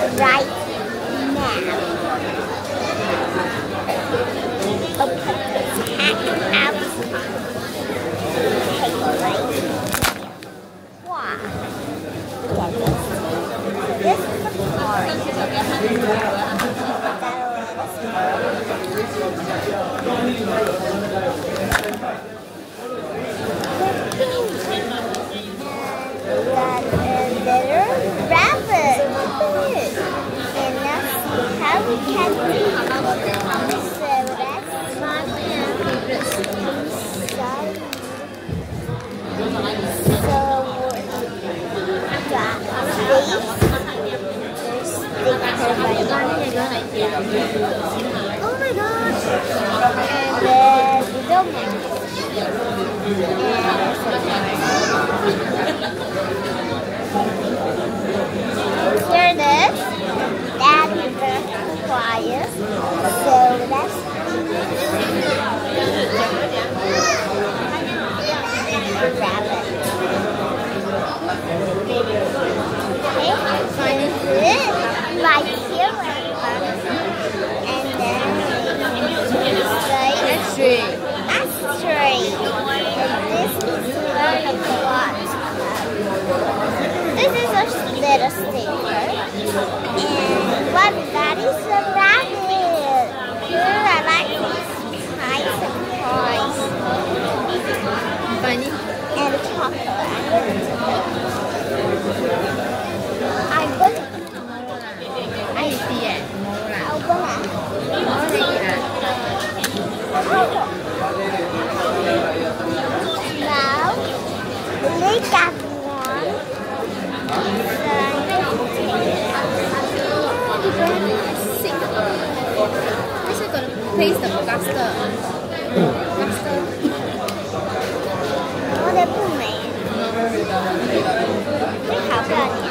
right now. Open this pack out. Take right here. Wow. Look at this. This is the orange. Rabbit. And let's see how we can do it. So that's inside. So got these. Oh my gosh. And then the donut. Here it is. That is the quiet. So that's the rabbit. Okay, find it right here. And then that's three. That's three. And this is where the plot. This is a little sticker. And what that is a rabbit. I like these kinds of toys. Funny. And chocolate. I put Ai gì vậy? open it. Có gì ạ? Now, look at one. This is going to place the duster. Duster. 我的不美，好漂亮。